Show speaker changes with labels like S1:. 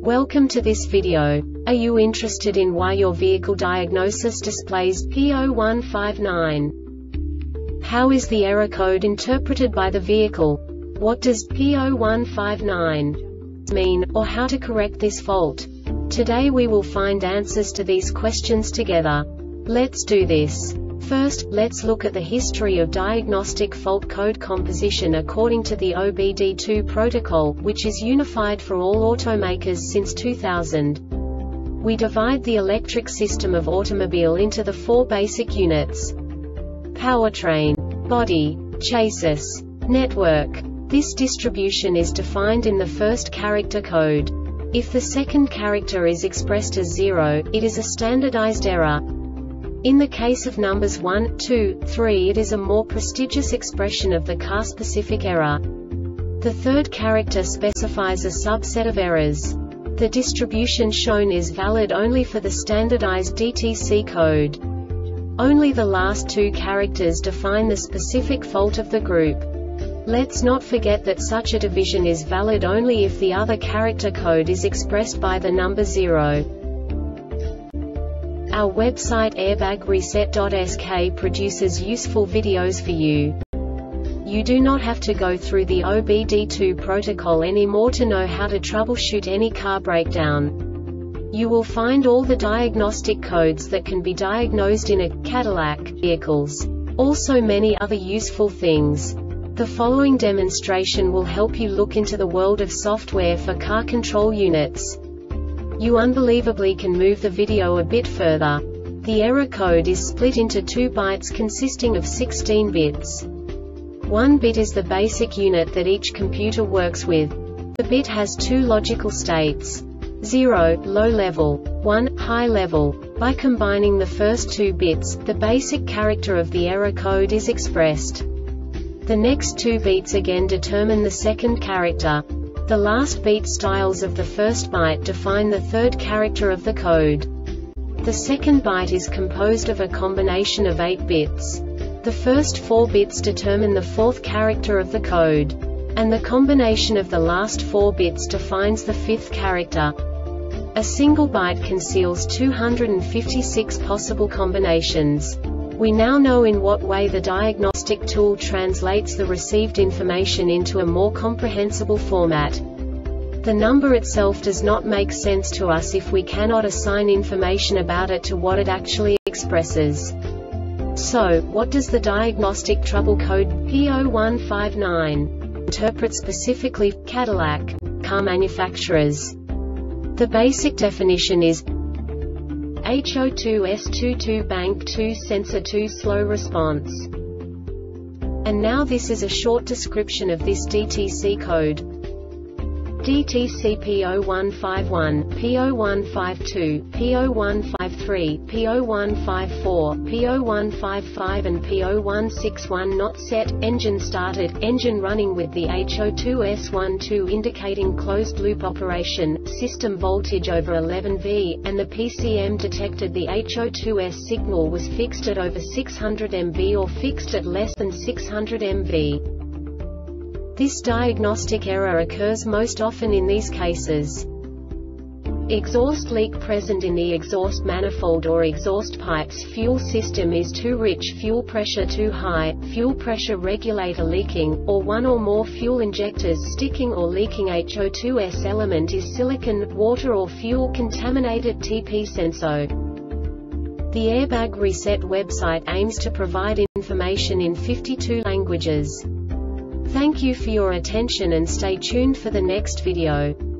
S1: Welcome to this video. Are you interested in why your vehicle diagnosis displays P0159? How is the error code interpreted by the vehicle? What does P0159 mean, or how to correct this fault? Today we will find answers to these questions together. Let's do this. First, let's look at the history of diagnostic fault code composition according to the OBD2 protocol, which is unified for all automakers since 2000. We divide the electric system of automobile into the four basic units: powertrain, body, chassis, network. This distribution is defined in the first character code. If the second character is expressed as 0, it is a standardized error. In the case of numbers 1, 2, 3, it is a more prestigious expression of the car-specific error. The third character specifies a subset of errors. The distribution shown is valid only for the standardized DTC code. Only the last two characters define the specific fault of the group. Let's not forget that such a division is valid only if the other character code is expressed by the number 0. Our website airbagreset.sk produces useful videos for you. You do not have to go through the OBD2 protocol anymore to know how to troubleshoot any car breakdown. You will find all the diagnostic codes that can be diagnosed in a Cadillac vehicles. Also many other useful things. The following demonstration will help you look into the world of software for car control units. You unbelievably can move the video a bit further. The error code is split into 2 bytes consisting of 16 bits. 1 bit is the basic unit that each computer works with. The bit has 2 logical states: 0, low level, 1, high level. By combining the first 2 bits, the basic character of the error code is expressed. The next 2 beats again determine the second character. The last beat styles of the first byte define the third character of the code. The second byte is composed of a combination of 8 bits. The first 4 bits determine the fourth character of the code. And the combination of the last 4 bits defines the fifth character. A single byte conceals 256 possible combinations. We now know in what way the diagnostic tool translates the received information into a more comprehensible format. The number itself does not make sense to us if we cannot assign information about it to what it actually expresses. So, what does the diagnostic trouble code P0159 interpret specifically for Cadillac car manufacturers? The basic definition is HO2S22 Bank 2 Sensor 2 Slow Response. And now this is a short description of this DTC code. DTC P0151, P0152, P0153, P0154, P0155 and P0161 not set, engine started, engine running with the HO2S12 indicating closed loop operation, system voltage over 11 V, and the PCM detected the HO2S signal was fixed at over 600 MV or fixed at less than 600 MV. This diagnostic error occurs most often in these cases: exhaust leak present in the exhaust manifold or exhaust pipes, fuel system is too rich, fuel pressure too high, fuel pressure regulator leaking, or one or more fuel injectors sticking or leaking, HO2S element is silicon, water or fuel contaminated, TP Senso. The Airbag Reset website aims to provide information in 52 languages. Thank you for your attention and stay tuned for the next video.